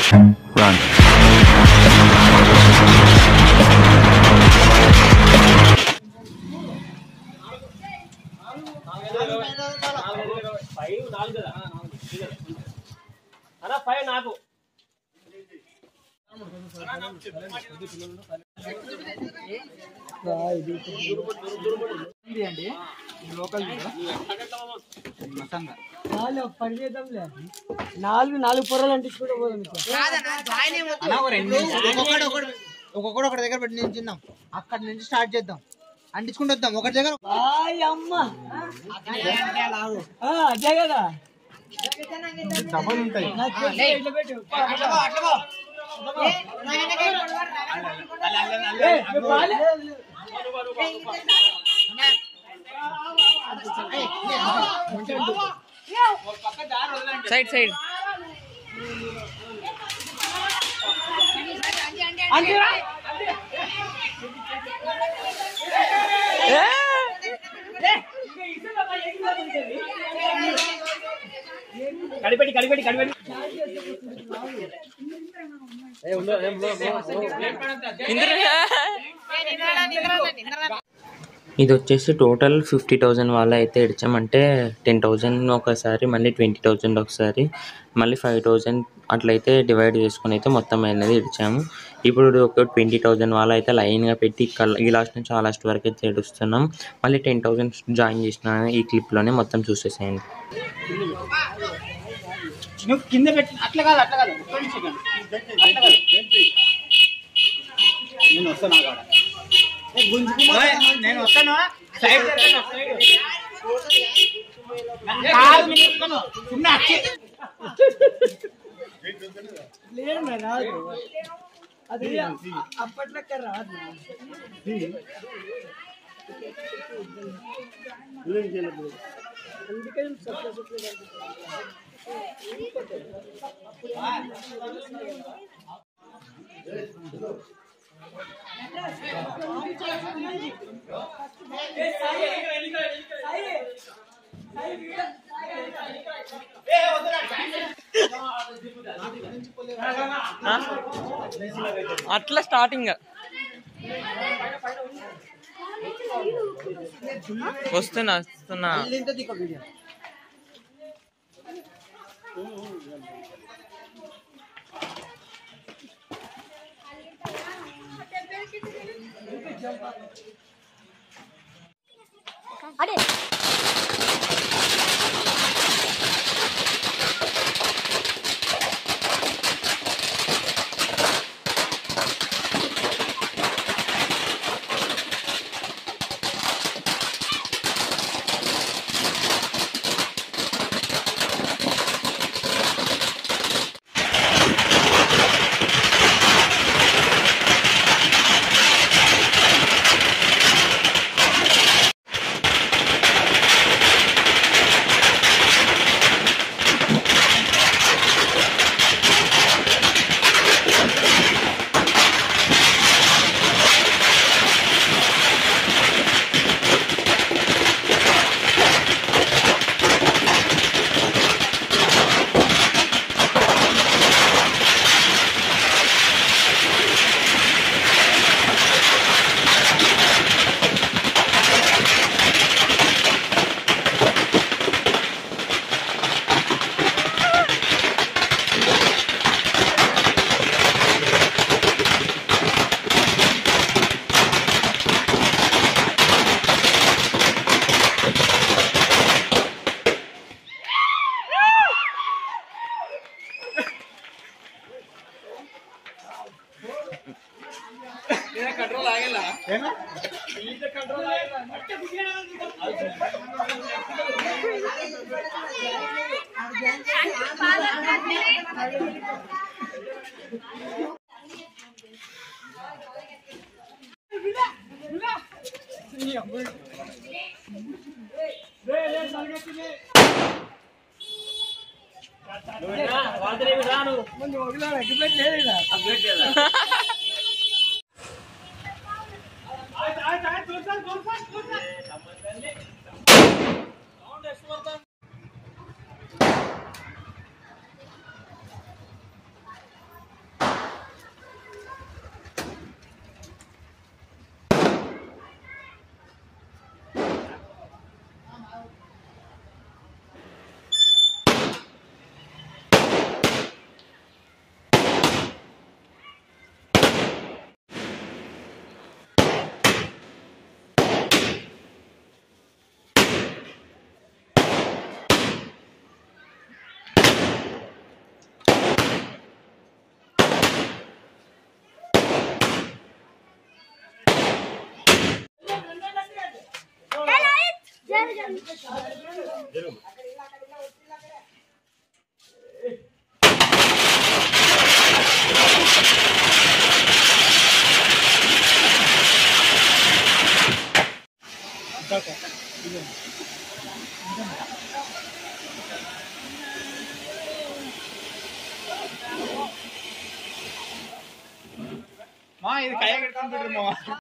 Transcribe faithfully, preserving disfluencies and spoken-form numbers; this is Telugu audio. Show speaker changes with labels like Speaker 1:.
Speaker 1: Run.
Speaker 2: నాలుగు నాలుగు పొరలు అంటించుకుంటూ పోదాం.
Speaker 3: ఒక్కొక్కటి ఒకటి దగ్గర పెట్టి నించున్నాం. అక్కడ నుంచి స్టార్ట్ చేద్దాం. అంటించుకుంటూ వద్దాం ఒకటి దగ్గర.
Speaker 2: అదే కదా
Speaker 3: డబ్బులు ఉంటాయి.
Speaker 2: సైడ్ సైడ్ కడిపెట్టి కడిపెట్టి కడిపెట్టి
Speaker 4: ఇది వచ్చేసి టోటల్ ఫిఫ్టీ థౌజండ్ వాళ్ళ అయితే ఇచ్చామంటే టెన్ థౌజండ్ ఒకసారి, మళ్ళీ ట్వంటీ థౌజండ్ ఒకసారి, మళ్ళీ ఫైవ్ థౌజండ్ అట్లయితే డివైడ్ చేసుకుని అయితే మొత్తం అనేది ఇచ్చాము. ఇప్పుడు ఒక ట్వంటీ థౌజండ్ వాళ్ళ అయితే లైన్గా పెట్టి ఈ లాస్ట్ నుంచి ఆ లాస్ట్ వరకు అయితే ఏడుస్తున్నాం. మళ్ళీ టెన్ థౌజండ్ జాయిన్ చేసిన ఈ క్లిప్లోనే మొత్తం చూసేసేయండి.
Speaker 3: నువ్వు కింద పెట్టి అట్లా కాదు అట్లా కాదు నేను వస్తాను నేను వస్తాను సైడ్
Speaker 2: రాదు అది అప్పట్లక్క రాదు. అందుకే సప్లై సప్లై అట్లా స్టార్టింగ్ వస్తున్నా వస్తున్నా
Speaker 5: అడే
Speaker 3: మా ఇది కయ్య కట్టుకుంటారు మా